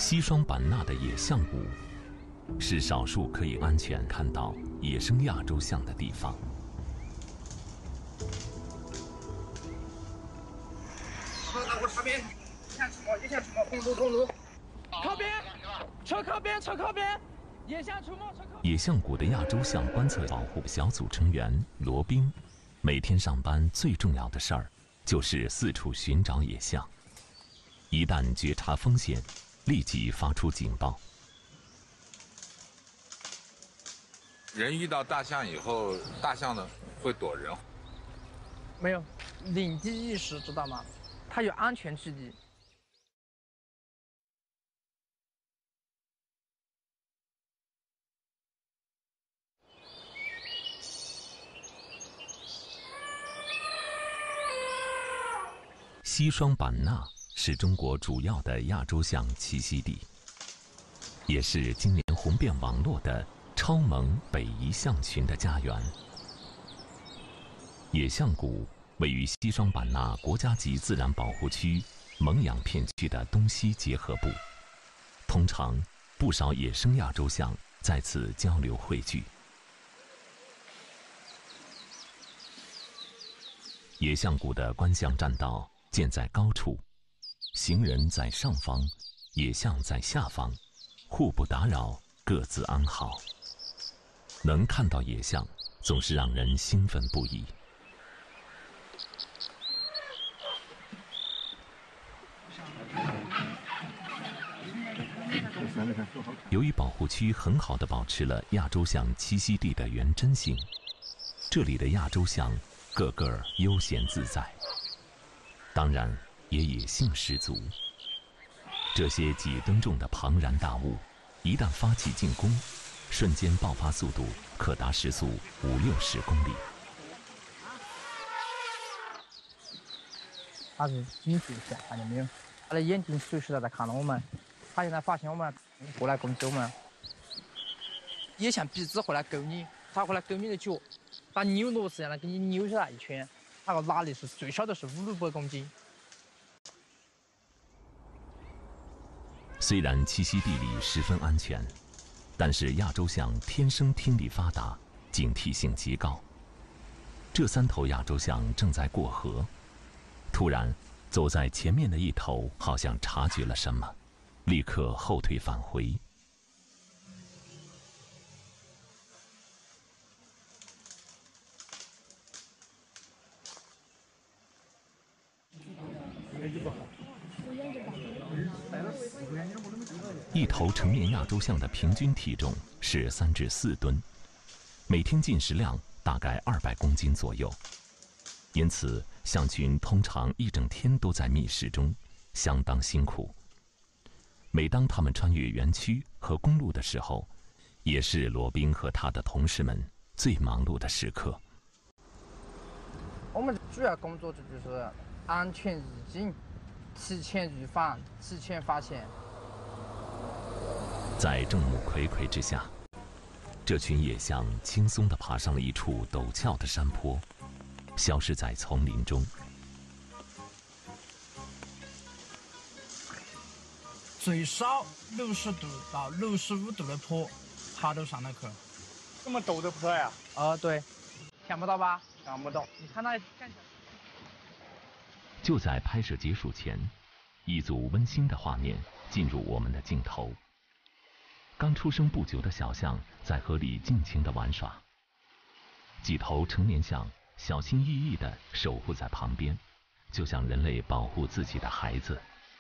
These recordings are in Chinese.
西双版纳的野象谷是少数可以安全看到野生亚洲象的地方。 我这边，野象出没，公路， 靠边，车靠边，车靠边，野象出没，车靠边。 野象谷的亚洲象观测保护小组成员罗宾，每天上班最重要的事儿就是四处寻找野象，一旦觉察风险，立即发出警报。 人遇到大象以后，大象呢会躲人。 没有领地意识，知道吗？它有安全距离。 西双版纳是中国主要的亚洲象栖息地，也是今年红遍网络的超萌北移象群的家园。野象谷位于西双版纳国家级自然保护区蒙养片区的东西结合部，通常不少野生亚洲象在此交流汇聚。野象谷的观象栈道建在高处，行人在上方，野象在下方，互不打扰，各自安好。能看到野象，总是让人兴奋不已。由于保护区很好地保持了亚洲象栖息地的原真性，这里的亚洲象个个悠闲自在，当然也野性十足。这些几吨重的庞然大物，一旦发起进攻，瞬间爆发速度可达时速50-60公里。 它是警觉一下，看见没有？它的眼睛随时在看着我们，它现在发现我们过来攻击我们。野象鼻子会来勾你，它会来勾你的脚，把扭螺丝一样的给你扭下来一圈。它个拉力是最少的是500公斤。 虽然栖息地里十分安全，但是亚洲象天生听力发达，警惕性极高。这3头亚洲象正在过河，突然走在前面的一头好像察觉了什么，立刻后退返回。一头成年亚洲象的平均体重是3至4吨，每天进食量大概200公斤左右，因此象群通常一整天都在觅食中，相当辛苦。每当他们穿越园区和公路的时候，也是罗宾和他的同事们最忙碌的时刻。 我们主要工作就是安全预警、提前预防、提前发现。 在众目睽睽之下，这群野象轻松地爬上了一处陡峭的山坡，消失在丛林中。 最少60度到65度的坡，它都上得去。 这么陡的坡呀？ 对，想不到吧？ 想不到。 你看那看起来。 就在拍摄结束前，一组温馨的画面进入我们的镜头。刚出生不久的小象在河里尽情地玩耍，几头成年象小心翼翼地守护在旁边，就像人类保护自己的孩子。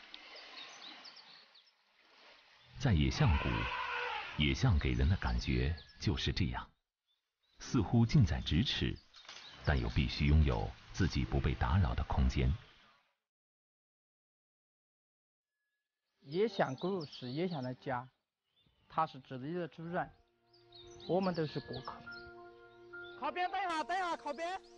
在野象谷，野象给人的感觉就是这样，似乎近在咫尺，但又必须拥有自己不被打扰的空间。 野象谷是野象的家，它是这里的主人，我们都是过客。靠边，等一下，靠边。